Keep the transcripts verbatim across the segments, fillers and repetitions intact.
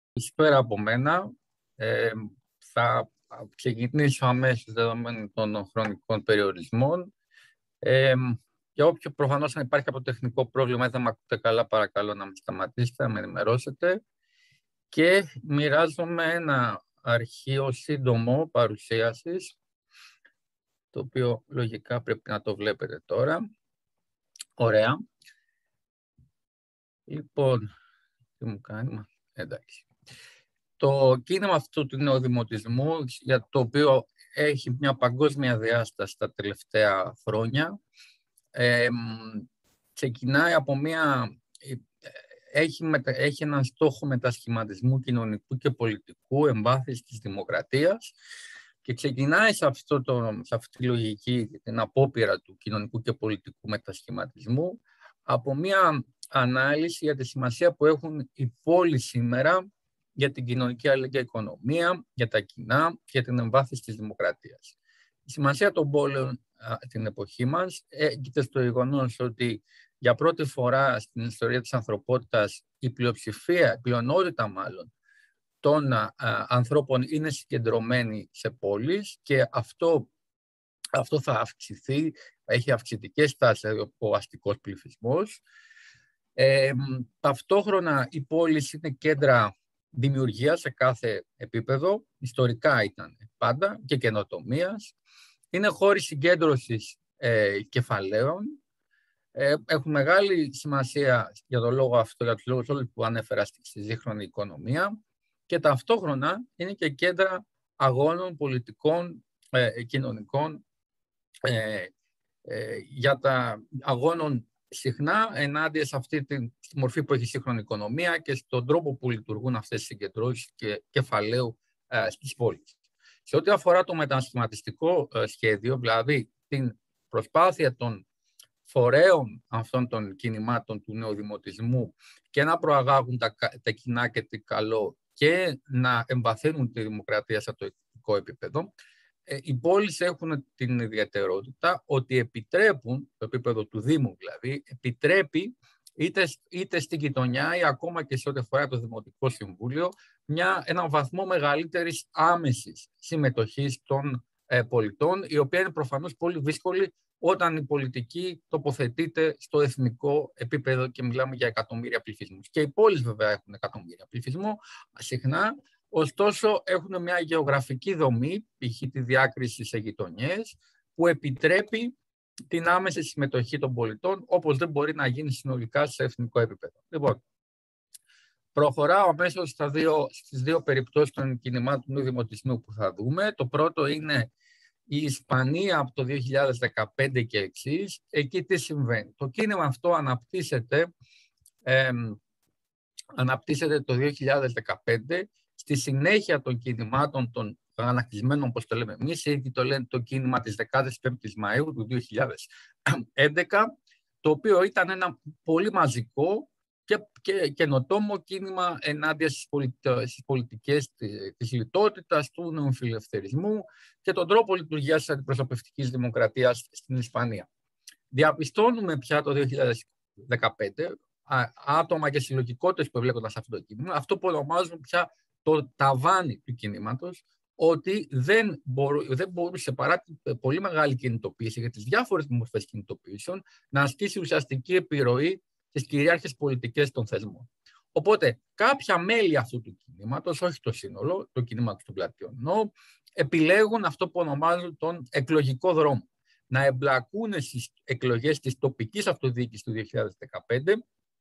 Καλησπέρα από μένα. Ε, θα ξεκινήσω αμέσως δεδομένων των χρονικών περιορισμών. Ε, για όποιο προφανώς αν υπάρχει από τεχνικό πρόβλημα ή δεν με ακούτε καλά, παρακαλώ να με σταματήσετε, να με ενημερώσετε. Και μοιράζομαι ένα αρχείο σύντομο παρουσίασης, το οποίο λογικά πρέπει να το βλέπετε τώρα. Ωραία. Λοιπόν, τι μου κάνει, εντάξει. Το κίνημα αυτού του νεοδημοτισμού, για το οποίο έχει μια παγκόσμια διάσταση τα τελευταία χρόνια, ε, ξεκινάει από μια... Έχει, μετα, έχει έναν στόχο μετασχηματισμού κοινωνικού και πολιτικού, εμβάθυνση της δημοκρατίας, και ξεκινάει σε, αυτό το, σε αυτή τη λογική, την απόπειρα του κοινωνικού και πολιτικού μετασχηματισμού, από μια ανάλυση για τη σημασία που έχουν οι πόλεις σήμερα για την κοινωνική αλληλεγγύη οικονομία, για τα κοινά, για την εμβάθυνση της δημοκρατίας. Η σημασία των πόλεων την εποχή μας έγκυται στο γεγονός ότι για πρώτη φορά στην ιστορία της ανθρωπότητας η πλειοψηφία, η πλειονότητα μάλλον, των α, ανθρώπων είναι συγκεντρωμένοι σε πόλεις, και αυτό, αυτό θα αυξηθεί, έχει αυξητικές τάσεις ο αστικός πληθυσμός. Ε, ταυτόχρονα οι πόλεις είναι κέντρα δημιουργία σε κάθε επίπεδο, ιστορικά ήταν πάντα, και καινοτομίας. Είναι χώροι συγκέντρωσης ε, κεφαλαίων. Ε, έχουν μεγάλη σημασία για τον λόγο αυτό, για τους λόγους όλους που ανέφερα στη σύγχρονη οικονομία, και ταυτόχρονα είναι και κέντρα αγώνων πολιτικών, ε, κοινωνικών, ε, ε, για τα αγώνων συχνά ενάντια σε αυτή τη μορφή που έχει η σύγχρονη οικονομία και στον τρόπο που λειτουργούν αυτές οι συγκεντρώσεις και κεφαλαίου ε, στις πόλεις. Σε ό,τι αφορά το μετασχηματιστικό ε, σχέδιο, δηλαδή την προσπάθεια των φορέων αυτών των κινημάτων του νεοδημοτισμού και να προαγάγουν τα, τα κοινά και το καλό και να εμβαθύνουν τη δημοκρατία σε το εθνικό επίπεδο, οι πόλεις έχουν την ιδιαιτερότητα ότι επιτρέπουν, το επίπεδο του Δήμου δηλαδή, επιτρέπει είτε, είτε στην γειτονιά ή ακόμα και σε ό,τι αφορά το Δημοτικό Συμβούλιο μια, έναν βαθμό μεγαλύτερης άμεσης συμμετοχής των ε, πολιτών, η οποία είναι προφανώς πολύ δύσκολη όταν η πολιτική τοποθετείται στο εθνικό επίπεδο και μιλάμε για εκατομμύρια πληθυσμούς. Και οι πόλεις βέβαια έχουν εκατομμύρια πληθυσμό συχνά. Ωστόσο, έχουν μια γεωγραφική δομή, π.χ. τη διάκριση σε γειτονιές, που επιτρέπει την άμεση συμμετοχή των πολιτών, όπως δεν μπορεί να γίνει συνολικά σε εθνικό επίπεδο. Λοιπόν, προχωράω αμέσως στα δύο, στις δύο περιπτώσεις των κινημάτων του δημοτισμού που θα δούμε. Το πρώτο είναι η Ισπανία από το δύο χιλιάδες δεκαπέντε και εξής. Εκεί τι συμβαίνει? Το κίνημα αυτό αναπτύσσεται, ε, αναπτύσσεται το δύο χιλιάδες δεκαπέντε, στη συνέχεια των κινημάτων των ανακτισμένων, όπως το λέμε εμείς, ήδη το λένε το κίνημα της δεκαπέμπτης Μαΐου του δύο χιλιάδες έντεκα, το οποίο ήταν ένα πολύ μαζικό και, και καινοτόμο κίνημα ενάντια στις, πολιτι... στις πολιτικές της λιτότητας, του νεοφιλελευθερισμού και τον τρόπο λειτουργίας της αντιπροσωπευτικής δημοκρατίας στην Ισπανία. Διαπιστώνουμε πια το δύο χιλιάδες δεκαπέντε άτομα και συλλογικότητες που εμπλέκονταν σε αυτό το κίνημα, αυτό που ονομάζουν πια το ταβάνι του κινήματος, ότι δεν, μπορού, δεν μπορούσε παρά την πολύ μεγάλη κινητοποίηση για τις διάφορες μορφές κινητοποίησεων να ασκήσει ουσιαστική επιρροή στις κυρίαρχες πολιτικές των θεσμών. Οπότε κάποια μέλη αυτού του κινήματος, όχι το σύνολο, το κινήματος των πλατιών, νο, επιλέγουν αυτό που ονομάζουν τον εκλογικό δρόμο. Να εμπλακούν στις εκλογές της τοπικής αυτοδιοίκησης του δύο χιλιάδες δεκαπέντε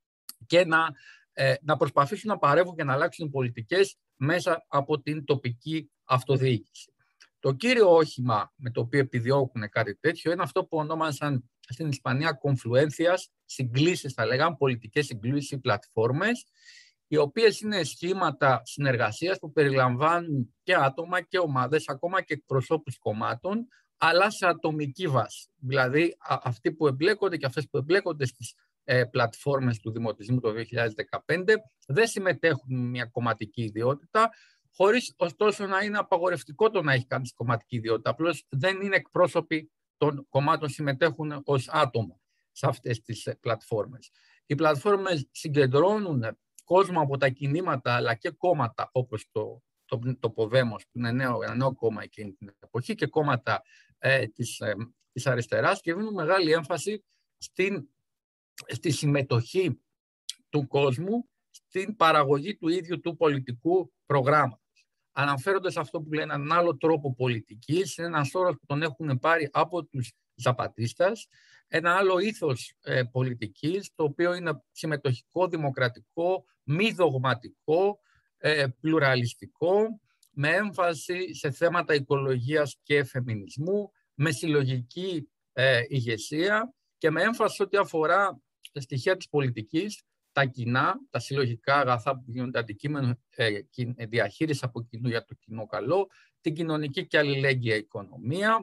και να, ε, να προσπαθήσουν να παρεύουν και να αλλάξουν πολιτικές μέσα από την τοπική αυτοδιοίκηση. Το κύριο όχημα με το οποίο επιδιώκουν κάτι τέτοιο είναι αυτό που ονόμασαν στην Ισπανία κομφλουένθειας, συγκλήσεις, θα λέγαμε, πολιτικές συγκλήσεις ή πλατφόρμες, οι οποίες είναι σχήματα συνεργασίας που περιλαμβάνουν και άτομα και ομάδες, ακόμα και εκπροσώπους κομμάτων, αλλά σε ατομική βάση. Δηλαδή, α, αυτοί που εμπλέκονται και αυτές που εμπλέκονται στις ε, πλατφόρμες του δημοτισμού το δύο χιλιάδες δεκαπέντε δεν συμμετέχουν με μια κομματική ιδιότητα, χωρίς ωστόσο να είναι απαγορευτικό το να έχει κάνει κομματική ιδιότητα. Απλώς δεν είναι εκπρόσωποι των κομμάτων, συμμετέχουν ως άτομα σε αυτές τις πλατφόρμες. Οι πλατφόρμες συγκεντρώνουν κόσμο από τα κινήματα αλλά και κόμματα όπως το, το, το Ποδέμος, που είναι νέο, ένα νέο κόμμα εκείνη την εποχή, και κόμματα ε, της, ε, της αριστεράς, και δίνουν μεγάλη έμφαση στην, στη συμμετοχή του κόσμου στην παραγωγή του ίδιου του πολιτικού προγράμματος. Αναφέροντας αυτό που λένε έναν άλλο τρόπο πολιτικής, είναι ένας όρος που τον έχουν πάρει από τους Ζαπατίστας, ένα άλλο ήθος ε, πολιτικής, το οποίο είναι συμμετοχικό, δημοκρατικό, μη δογματικό, ε, πλουραλιστικό, με έμφαση σε θέματα οικολογίας και φεμινισμού, με συλλογική ε, ηγεσία και με έμφαση ό,τι αφορά τα στοιχεία της πολιτικής, τα κοινά, τα συλλογικά αγαθά που γίνονται αντικείμενο ε, διαχείριση από κοινού για το κοινό καλό, την κοινωνική και αλληλέγγυα οικονομία,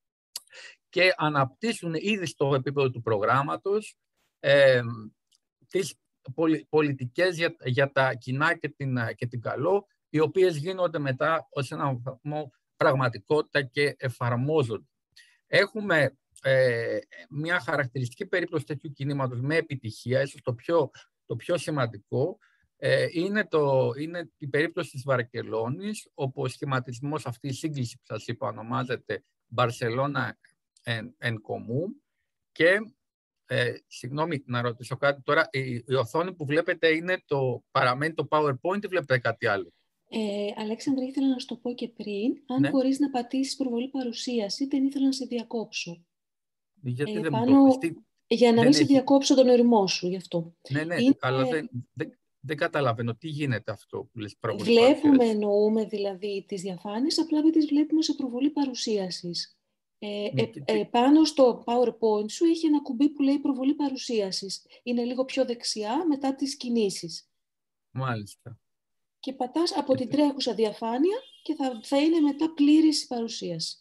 και αναπτύσσουν ήδη στο επίπεδο του προγράμματος ε, τις πολιτικές για, για τα κοινά και την, και την καλό, οι οποίες γίνονται μετά ως ένα βαθμό πραγματικότητα και εφαρμόζονται. Έχουμε ε, μια χαρακτηριστική περίπτωση τέτοιου κινήματος με επιτυχία, ίσως το πιο, το πιο σημαντικό, ε, είναι, το, είναι η περίπτωση της Βαρκελόνης, όπου ο σχηματισμός, αυτή η σύγκληση που σας είπα, ονομάζεται Μπαρσελόνα εν, εν κομού, και ε, συγγνώμη να ρωτήσω κάτι τώρα, η, η οθόνη που βλέπετε είναι το, παραμένει το PowerPoint ή βλέπετε κάτι άλλο? Ε, Αλέξανδρα, ήθελα να σου το πω και πριν, αν ναι. μπορείς να πατήσεις προβολή παρουσίαση, δεν ήθελα να σε διακόψω. Γιατί ε, δεν πάνω, μου το πεις? Για να δεν μην έχει... σε διακόψω τον ορισμό σου γι' αυτό. Ναι, ναι, είναι... αλλά δεν, δεν, δεν καταλαβαίνω τι γίνεται αυτό που λες προβολή Βλέπουμε, παρουσίαση. εννοούμε δηλαδή τις διαφάνειες, απλά δεν τις βλέπουμε σε προβολή παρουσίασης. Ε, Ναι, ε, και... ε, πάνω στο PowerPoint σου έχει ένα κουμπί που λέει προβολή παρουσίασης. Είναι λίγο πιο δεξιά μετά τις κινήσεις. Μάλιστα. Και πατάς από και... την τρέχουσα διαφάνεια και θα, θα είναι μετά πλήρης η παρουσίαση.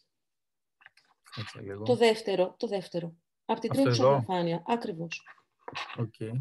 Το δεύτερο, το δεύτερο. Από την αυτό τρέχουσα εδώ. διαφάνεια, ακριβώς. Okay.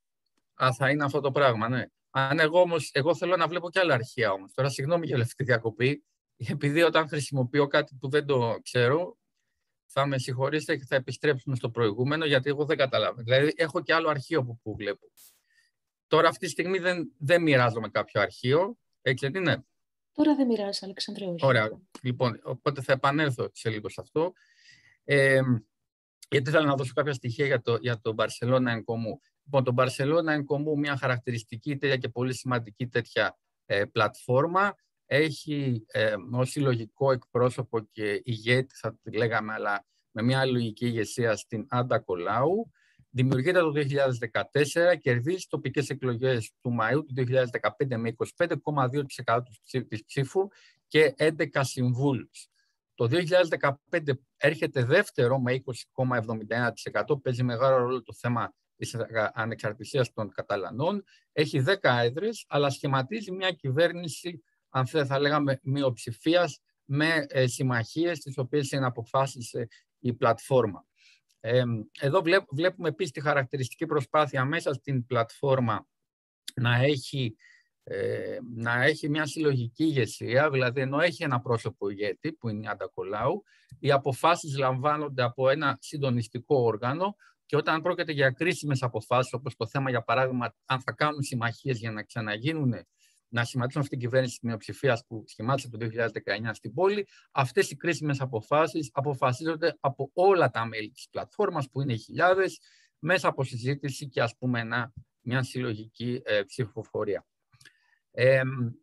Α, θα είναι αυτό το πράγμα, ναι. Αν εγώ όμως, εγώ θέλω να βλέπω και άλλα αρχεία όμως. Τώρα, συγγνώμη για αυτή τη διακοπή, επειδή όταν χρησιμοποιώ κάτι που δεν το ξέρω, θα με συγχωρήσετε και θα επιστρέψουμε στο προηγούμενο, γιατί εγώ δεν καταλαβαίνω. Δηλαδή, έχω και άλλο αρχείο που, που βλέπω. Τώρα, αυτή τη στιγμή δεν, δεν μοιράζομαι κάποιο αρχείο. Έτσι, γιατί ναι. Τώρα δεν μοιράζεις, Αλεξανδρέ, όχι. Ωραία. Λοιπόν, οπότε θα επανέλθω σε λίγο σε αυτό. Ε, γιατί θέλω να δώσω κάποια στοιχεία για το, για το Barcelona εν κομού. Λοιπόν, το Barcelona εν κομού, μια χαρακτηριστική τέτοια και πολύ σημαντική τέτοια ε, πλατφόρμα, έχει ε, ως συλλογικό εκπρόσωπο και ηγέτη, θα τη λέγαμε, αλλά με μια λογική ηγεσία, στην Άντα Κολάου. Δημιουργείται το δύο χιλιάδες δεκατέσσερα, κερδίζει τοπικές εκλογές του Μαΐου του δύο χιλιάδες δεκαπέντε με είκοσι πέντε κόμμα δύο τοις εκατό της ψήφου και έντεκα συμβούλους. Το δύο χιλιάδες δεκαπέντε έρχεται δεύτερο με είκοσι κόμμα εβδομήντα ένα τοις εκατό, παίζει μεγάλο ρόλο το θέμα της ανεξαρτησίας των Καταλανών. Έχει δέκα έδρες, αλλά σχηματίζει μια κυβέρνηση, αν θα λέγαμε, μειοψηφίας, με ε, συμμαχίες, τις οποίες συναποφάσισε η πλατφόρμα. Ε, εδώ βλέπ, βλέπουμε επίσης τη χαρακτηριστική προσπάθεια μέσα στην πλατφόρμα να έχει, ε, να έχει μια συλλογική ηγεσία, δηλαδή ενώ έχει ένα πρόσωπο ηγέτη που είναι η Άντα Κολάου, οι αποφάσεις λαμβάνονται από ένα συντονιστικό όργανο, και όταν πρόκειται για κρίσιμες αποφάσεις, όπως το θέμα, για παράδειγμα, αν θα κάνουν συμμαχίες για να ξαναγίνουν, να σχηματίσουν αυτή την κυβέρνηση της μειοψηφίας που σχημάτισε το δύο χιλιάδες δεκαεννιά στην πόλη, αυτές οι κρίσιμες αποφάσεις αποφασίζονται από όλα τα μέλη της πλατφόρμας, που είναι χιλιάδες, μέσα από συζήτηση και, ας πούμε, ένα, μια συλλογική ε, ψηφοφορία. Ε,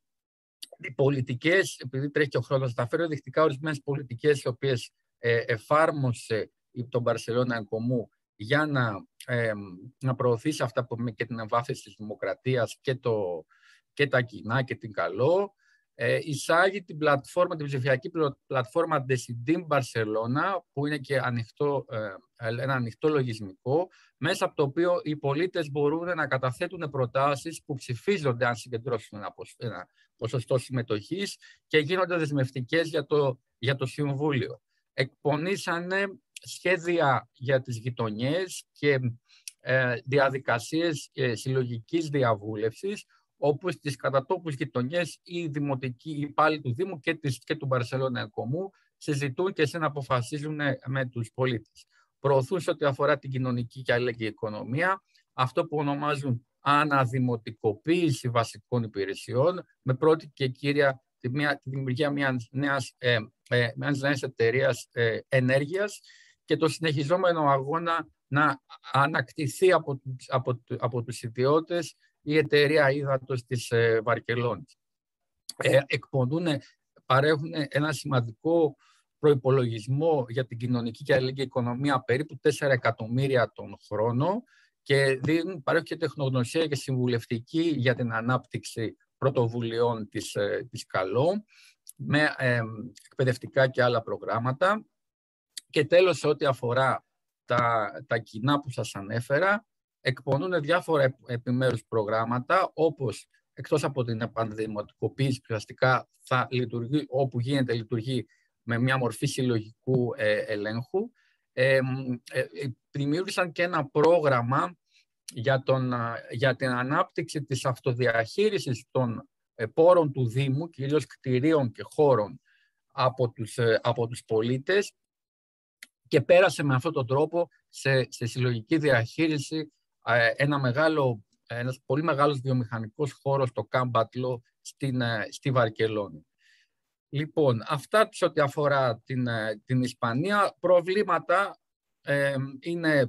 οι πολιτικές, επειδή τρέχει και ο χρόνος, θα φέρω δεικτικά ορισμένες πολιτικές, οι οποίες ε, εφάρμοσε τον Barcelona εν κομού για να, ε, να προωθήσει αυτά που, και την εμβάθυνση της δημοκρατίας και, το, και τα κοινά και την καλό. Ε, εισάγει την πλατφόρμα, την ψηφιακή πλατφόρμα Decidim Barcelona, που είναι και ανοιχτό, ε, ένα ανοιχτό λογισμικό, μέσα από το οποίο οι πολίτες μπορούν να καταθέτουν προτάσεις που ψηφίζονται αν συγκεντρώσουν ένα, ένα ποσοστό συμμετοχής και γίνονται δεσμευτικές για το, για το Συμβούλιο. Εκπονήσανε σχέδια για τις γειτονιές και ε, διαδικασίες ε, συλλογικής διαβούλευσης, όπου στις κατατόπους γειτονιές οι δημοτικοί υπάλληλοι του Δήμου και, της, και του Barcelona εν κομού συζητούν και συναποφασίζουν με τους πολίτες. Προωθούν σε ό,τι αφορά την κοινωνική και αλληλεγγύη οικονομία, αυτό που ονομάζουν αναδημοτικοποίηση βασικών υπηρεσιών, με πρώτη και κύρια τη, μια, τη δημιουργία μιας νέας, ε, ε, μιας νέας εταιρείας ε, ενέργειας και το συνεχιζόμενο αγώνα να ανακτηθεί από, από, από τους ιδιώτες η εταιρεία ύδατος της ε, Βαρκελόνης. Ε, εκπονούν, παρέχουν ένα σημαντικό προϋπολογισμό για την κοινωνική και αλληλεγγύη οικονομία, περίπου τέσσερα εκατομμύρια τον χρόνο, και δίνουν, παρέχουν και τεχνογνωσία και συμβουλευτική για την ανάπτυξη πρωτοβουλειών της, της ΚΑΛΟ, με ε, εκπαιδευτικά και άλλα προγράμματα. Και τέλος, σε ό,τι αφορά τα, τα κοινά που σας ανέφερα, εκπονούν διάφορα επιμέρους προγράμματα, όπως εκτός από την επανδημοτικοποίηση που ουσιαστικά θα λειτουργεί, όπου γίνεται λειτουργεί με μια μορφή συλλογικού ε, ελέγχου, ε, ε, δημιούργησαν και ένα πρόγραμμα για, τον, για την ανάπτυξη της αυτοδιαχείρισης των ε, πόρων του Δήμου, κυρίως κτηρίων και χώρων, από τους, ε, από τους πολίτες, και πέρασε με αυτόν τον τρόπο σε, σε συλλογική διαχείριση ε, ένα μεγάλο, ένας πολύ μεγάλος βιομηχανικός χώρος, το Κάμπατλο, στην, ε, στη Βαρκελόνη. Λοιπόν, αυτά σε ό,τι αφορά την, την Ισπανία. Προβλήματα ε, είναι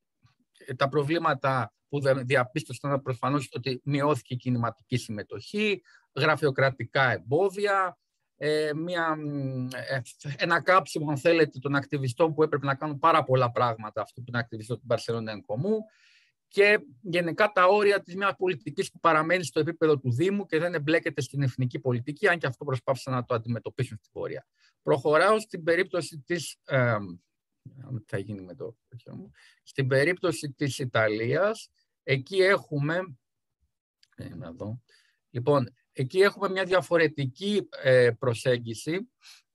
τα προβλήματα που διαπίστωσαν προφανώς ότι μειώθηκε η κινηματική συμμετοχή, γραφειοκρατικά εμπόδια, ε, μια, ε, ένα κάψιμο, αν θέλετε, των ακτιβιστών που έπρεπε να κάνουν πάρα πολλά πράγματα, αυτό που είναι ακτιβιστό του Μπαρσελόνα εν Κομού, και γενικά τα όρια της μιας πολιτικής που παραμένει στο επίπεδο του Δήμου και δεν εμπλέκεται στην εθνική πολιτική, αν και αυτό προσπάθησαν να το αντιμετωπίσουν στην πορεία. Προχωράω στην περίπτωση της, ε, θα γίνει με το, στην περίπτωση της Ιταλίας. Εκεί έχουμε, ε, να δω, λοιπόν, εκεί έχουμε μια διαφορετική ε, προσέγγιση,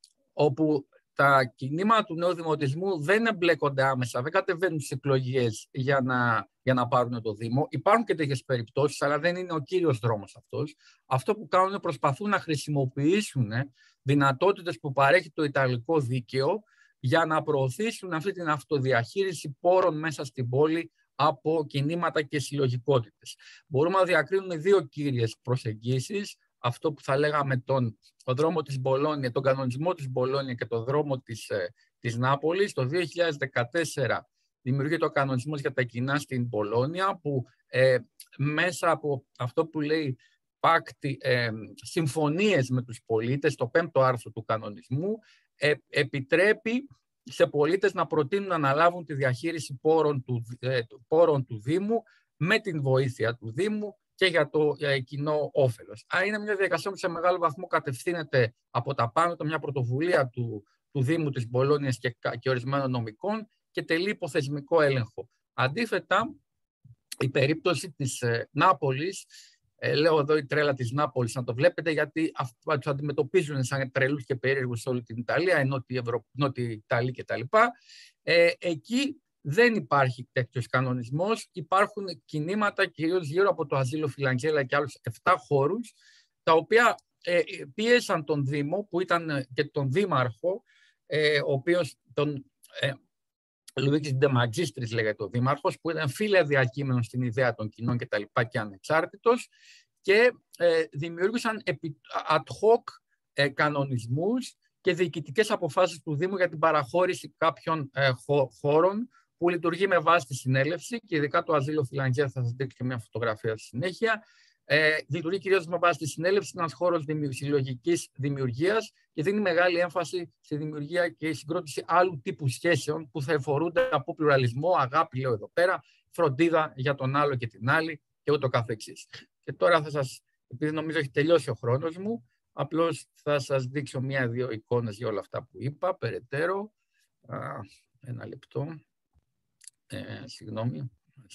όπου τα κινήματα του νέου δημοτισμού δεν εμπλέκονται άμεσα, δεν κατεβαίνουν στις εκλογές για να, για να πάρουν το Δήμο. Υπάρχουν και τέτοιες περιπτώσεις, αλλά δεν είναι ο κύριος δρόμος αυτός. Αυτό που κάνουν είναι προσπαθούν να χρησιμοποιήσουν δυνατότητες που παρέχει το Ιταλικό δίκαιο για να προωθήσουν αυτή την αυτοδιαχείριση πόρων μέσα στην πόλη από κινήματα και συλλογικότητες. Μπορούμε να διακρίνουμε δύο κύριες προσεγγίσεις. Αυτό που θα λέγαμε τον ο δρόμο της Μπολόνια, τον κανονισμό της Μπολόνια και τον δρόμο της, ε, της Νάπολης. Το δύο χιλιάδες δεκατέσσερα δημιουργείται ο κανονισμός για τα κοινά στην Μπολόνια, που ε, μέσα από αυτό που λέει πάκτη, ε, συμφωνίες με τους πολίτες, το πέμπτο άρθρο του κανονισμού, ε, επιτρέπει σε πολίτες να προτείνουν να αναλάβουν τη διαχείριση πόρων του, ε, πόρων του Δήμου με την βοήθεια του Δήμου και για το για κοινό όφελος. Άρα είναι μια διαδικασία που σε μεγάλο βαθμό κατευθύνεται από τα πάνω, μια πρωτοβουλία του, του Δήμου της Μπολόνιας και, και ορισμένων νομικών, και τελεί υποθεσμικό έλεγχο. Αντίθετα, η περίπτωση της ε, Νάπολης, ε, λέω εδώ η τρέλα της Νάπολης, να το βλέπετε, γιατί τους αντιμετωπίζουν σαν τρελούς και περίεργους σε όλη την Ιταλία, ενώ τη Ευρω... Ιταλία κτλ. Ε, εκεί δεν υπάρχει τέτοιος κανονισμός. Υπάρχουν κινήματα κυρίως γύρω από το Ασύλο Φιλαγγέλα και άλλους επτά χώρους, τα οποία ε, πίεσαν τον Δήμο, που ήταν και τον Δήμαρχο, ε, ο οποίος τον ε, Λουίγκης Ντε Ματζίστρης λέγεται ο Δήμαρχος, που ήταν φίλε διακείμενος στην ιδέα των κοινών και τα λοιπά και ανεξάρτητος, και ε, δημιούργησαν επί, ad hoc ε, κανονισμούς και διοικητικές αποφάσεις του Δήμου για την παραχώρηση κάποιων ε, χώρων, που λειτουργεί με βάση τη συνέλευση, και ειδικά το Ασύλο Φιλαγγέλα, θα σας δείξω και μια φωτογραφία στη συνέχεια. Ε, λειτουργεί κυρίως με βάση τη συνέλευση, ένας χώρος συλλογικής δημιουργίας, και δίνει μεγάλη έμφαση στη δημιουργία και συγκρότηση άλλου τύπου σχέσεων που θα εφορούνται από πλουραλισμό, αγάπη, λέω εδώ πέρα, φροντίδα για τον άλλο και την άλλη, και ούτω καθεξής. Και τώρα θα σας, επειδή νομίζω έχει τελειώσει ο χρόνος μου, απλώς θα σας δείξω μία-δύο εικόνες για όλα αυτά που είπα, περαιτέρω. Α, ένα λεπτό. Ε, συγγνώμη.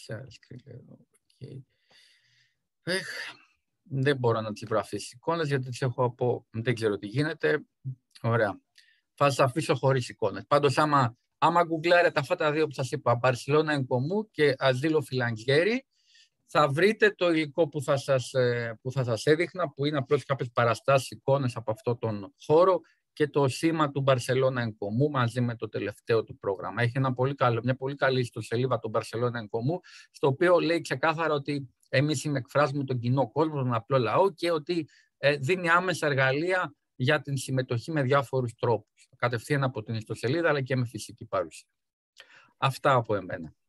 Okay. Ε, δεν μπορώ να τις γραφήσω τις εικόνες, γιατί τις έχω από... δεν ξέρω τι γίνεται. Ωραία. Θα σας αφήσω χωρίς εικόνες. Πάντως, άμα, άμα γκουγκλάρετε αυτά τα δύο που σας είπα, Μπαρσελόνα εν Κομού και Ασύλο Φιλαγγέλη, θα βρείτε το υλικό που θα σας, που θα σας έδειχνα, που είναι απλώς κάποιες παραστάσεις, εικόνες από αυτό τον χώρο, και το σήμα του Μπαρσελόνα εν Κομού μαζί με το τελευταίο του πρόγραμμα. Έχει ένα πολύ καλό, μια πολύ καλή ιστοσελίδα του Μπαρσελόνα εν Κομού, στο οποίο λέει ξεκάθαρα ότι εμείς συνεκφράζουμε τον κοινό κόσμο, τον απλό λαό και ότι ε, δίνει άμεσα εργαλεία για την συμμετοχή με διάφορους τρόπους. Κατευθείαν από την ιστοσελίδα αλλά και με φυσική παρουσία. Αυτά από εμένα.